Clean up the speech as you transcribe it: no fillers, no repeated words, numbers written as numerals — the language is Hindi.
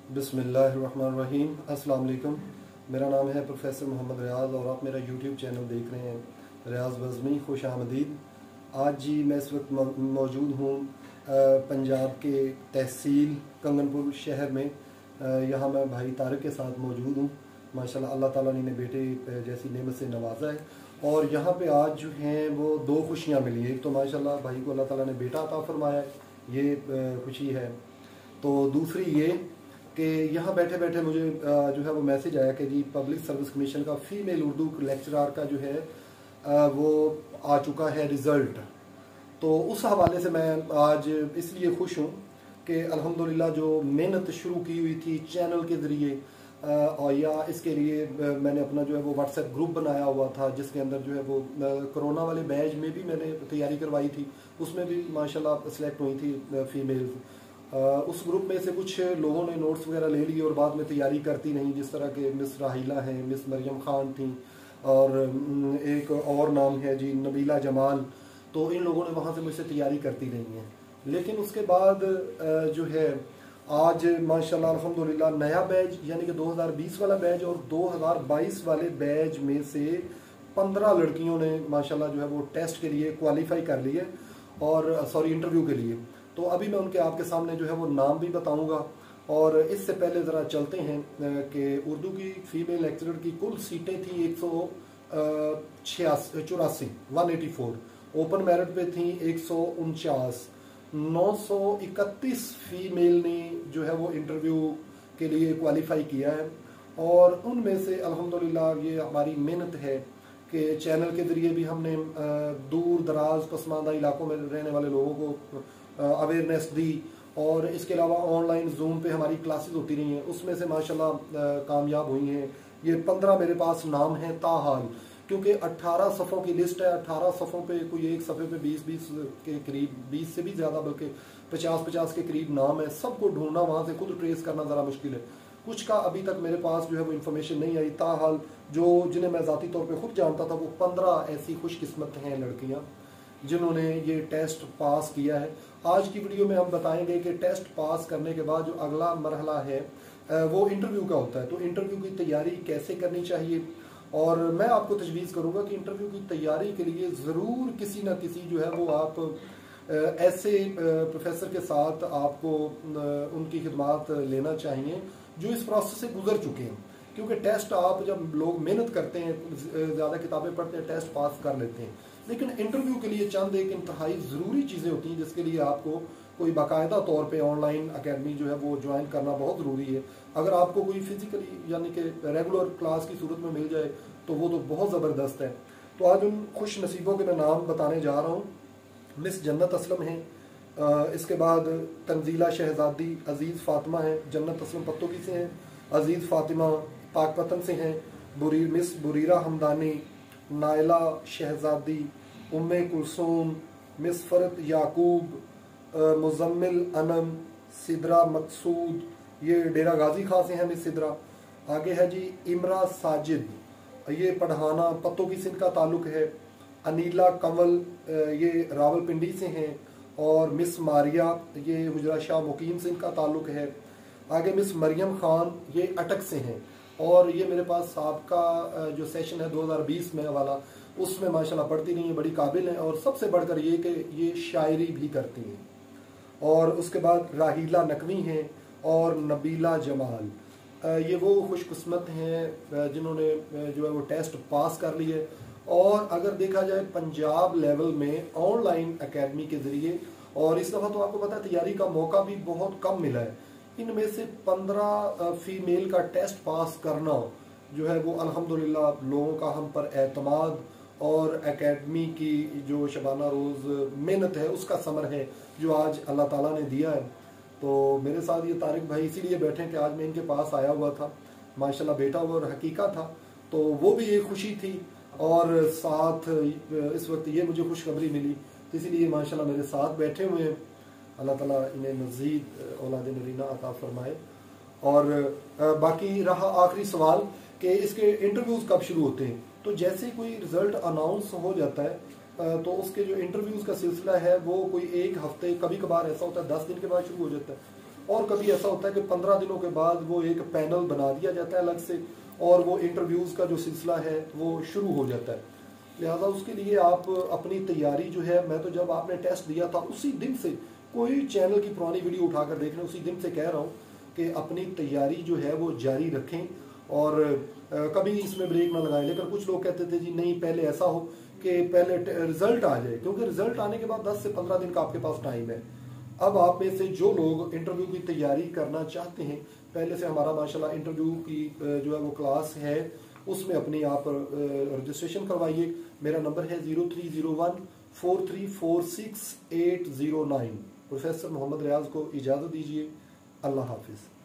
बिस्मिल्लाहिर्रहमानिर्रहीम। अस्सलाम वालेकुम। मेरा नाम है प्रोफेसर मोहम्मद रियाज और आप मेरा यूट्यूब चैनल देख रहे हैं, रियाज बज़मी। खुश आमदीद। आज जी मैं इस वक्त मौजूद हूँ पंजाब के तहसील कंगनपुर शहर में। यहाँ मैं भाई तारिक के साथ मौजूद हूँ। माशाल्लाह अल्लाह ताला ने बेटे जैसी नेमत से नवाजा है और यहाँ पे आज जो हैं वो दो खुशियाँ मिली। एक तो माशाल्लाह भाई को अल्लाह ताला ने बेटा अता फरमाया, ये खुशी है। तो दूसरी ये कि यहाँ बैठे बैठे मुझे जो है वो मैसेज आया कि जी पब्लिक सर्विस कमीशन का फीमेल उर्दू लेक्चरार का जो है वो आ चुका है रिज़ल्ट। तो उस हवाले से मैं आज इसलिए खुश हूँ कि अल्हम्दुलिल्लाह जो मेहनत शुरू की हुई थी चैनल के ज़रिए और या इसके लिए मैंने अपना जो है वो व्हाट्सएप ग्रुप बनाया हुआ था, जिसके अंदर जो है वो कोरोना वाले बैच में भी मैंने तैयारी करवाई थी, उसमें भी माशाल्लाह सेलेक्ट हुई थी फीमेल। उस ग्रुप में से कुछ लोगों ने नोट्स वगैरह ले लिए और बाद में तैयारी करती नहीं, जिस तरह के मिस राहिला हैं, मिस मरियम खान थी और एक और नाम है जी नबीला जमाल। तो इन लोगों ने वहाँ से मुझसे तैयारी करती नहीं है। लेकिन उसके बाद जो है आज माशाल्लाह अल्हम्दुलिल्लाह नया बैच यानी कि 2020 वाला बैच और 2022 वाले बैच में से 15 लड़कियों ने माशाल्लाह जो है वो टेस्ट के लिए क्वालिफाई कर लिए और इंटरव्यू के लिए। तो अभी मैं उनके आपके सामने जो है वो नाम भी बताऊंगा। और इससे पहले ज़रा चलते हैं कि उर्दू की फीमेल लेक्चरर की कुल सीटें थी 184, 184। ओपन मेरिट पे थी 149। 931 फीमेल ने जो है वो इंटरव्यू के लिए क्वालिफाई किया है और उनमें से अल्हम्दुलिल्लाह ये हमारी मेहनत है कि चैनल के ज़रिए भी हमने दूर दराज पसमानदा इलाकों में रहने वाले लोगों को अवेयरनेस दी और इसके अलावा ऑनलाइन जूम पे हमारी क्लासेस होती रही हैं, उसमें से माशाल्लाह कामयाब हुई हैं। ये 15 मेरे पास नाम हैं ताहाल, क्योंकि 18 सफ़ों की लिस्ट है। 18 सफ़ों पे कोई एक सफ़े पे 20 के करीब, 20 से भी ज़्यादा बल्कि 50 के करीब नाम है। सबको ढूंढना, वहाँ से खुद ट्रेस करना ज़रा मुश्किल है। कुछ का अभी तक मेरे पास जो है वो इन्फॉर्मेशन नहीं आई। ताहाल जिन्हें मैं ज़ाती तौर पे खुद जानता था, वो 15 ऐसी खुशकिस्मत हैं लड़कियाँ जिन्होंने ये टेस्ट पास किया है। आज की वीडियो में हम बताएंगे कि टेस्ट पास करने के बाद जो अगला मरहला है वो इंटरव्यू का होता है। तो इंटरव्यू की तैयारी कैसे करनी चाहिए और मैं आपको तजवीज़ करूंगा कि इंटरव्यू की तैयारी के लिए ज़रूर किसी ना किसी जो है वो आप ऐसे प्रोफेसर के साथ आपको उनकी खिदमत लेना चाहिए जो इस प्रोसेस से गुजर चुके हैं। क्योंकि टेस्ट आप जब लोग मेहनत करते हैं, ज़्यादा किताबें पढ़ते हैं, टेस्ट पास कर लेते हैं, लेकिन इंटरव्यू के लिए चंद एक इंतहाई ज़रूरी चीज़ें होती हैं जिसके लिए आपको कोई बाकायदा तौर पे ऑनलाइन अकेडमी जो है वो ज्वाइन करना बहुत ज़रूरी है। अगर आपको कोई फिजिकली यानी कि रेगुलर क्लास की सूरत में मिल जाए तो वो तो बहुत ज़बरदस्त है। तो आज उन खुश नसीबों के मैं नाम बताने जा रहा हूँ। मिस जन्नत असलम हैं, इसके बाद तंजीला शहजादी अजीज़ फ़ातिमा हैं, जन्नत असलम पत्तोकी से हैं, अजीज़ फ़ातिमा पाकपतन से हैं, मिस बुरीरा हमदानी, नायला शहजादी, उम्मे कुलसूम, मिस फरत याकूब, मुजम्मिल अनम, सिदरा मकसूद, ये डेरा गाजी खां से हैं मिस सिदरा। आगे है जी इमरा साजिद, ये पढ़ाना पत्तों की सिंध का ताल्लुक है। अनीला कंवल, ये रावलपिंडी से हैं और मिस मारिया, ये हुजरा शाह मुकीम सिंध का ताल्लुक है। आगे मिस मरियम खान, ये अटक से हैं और ये मेरे पास साहबका जो सेशन है 2020 में वाला, उसमें माशाल्लाह पढ़ती रही हैं, बड़ी काबिल हैं और सबसे बढ़कर ये कि ये शायरी भी करती हैं। और उसके बाद राहिला नकवी हैं और नबीला जमाल, ये वो खुशकिस्मत हैं जिन्होंने जो है वो टेस्ट पास कर लिए। और अगर देखा जाए पंजाब लेवल में ऑनलाइन एकेडमी के ज़रिए, और इस दफ़ा तो आपको पता है तैयारी का मौका भी बहुत कम मिला है, इनमें से 15 फीमेल का टेस्ट पास करना जो है वो अल्हम्दुलिल्लाह लोगों का हम पर एतमाद और एकेडमी की जो शबाना रोज़ मेहनत है उसका समर है जो आज अल्लाह ताला ने दिया है। तो मेरे साथ ये तारिक भाई इसीलिए बैठे कि आज मैं इनके पास आया हुआ था, माशाल्लाह बेटा हुआ और हकीका था, तो वो भी एक खुशी थी और साथ इस वक्त ये मुझे खुशखबरी मिली, तो इसीलिए माशाल्लाह मेरे साथ बैठे हुए हैं। अल्लाह ताला इन्हें मज़ीद औलाद नरीना अता फरमाए। और बाकी रहा आखिरी सवाल कि इसके इंटरव्यूज़ कब शुरू होते हैं। तो जैसे कोई रिज़ल्ट अनाउंस हो जाता है तो उसके जो इंटरव्यूज़ का सिलसिला है वो कोई एक हफ्ते, कभी कभार ऐसा होता है 10 दिन के बाद शुरू हो जाता है। और कभी ऐसा होता है कि 15 दिनों के बाद वो एक पैनल बना दिया जाता है अलग से और वो इंटरव्यूज़ का जो सिलसिला है वो शुरू हो जाता है। लिहाजा उसके लिए आप अपनी तैयारी जो है, मैं तो जब आपने टेस्ट दिया था उसी दिन से, कोई चैनल की पुरानी वीडियो उठाकर देख लें, उसी दिन से कह रहा हूँ कि अपनी तैयारी जो है वो जारी रखें और कभी इसमें ब्रेक ना लगाएं। लेकिन कुछ लोग कहते थे जी नहीं, पहले ऐसा हो कि पहले रिजल्ट आ जाए, क्योंकि रिजल्ट आने के बाद 10 से 15 दिन का आपके पास टाइम है। अब आप में से जो लोग इंटरव्यू की तैयारी करना चाहते हैं, पहले से हमारा माशाल्लाह इंटरव्यू की जो है वो क्लास है, उसमें अपनी आप रजिस्ट्रेशन करवाइए। मेरा नंबर है 03014346 809। प्रोफेसर मोहम्मद रियाज को इजाज़त दीजिए। अल्लाह हाफिज़।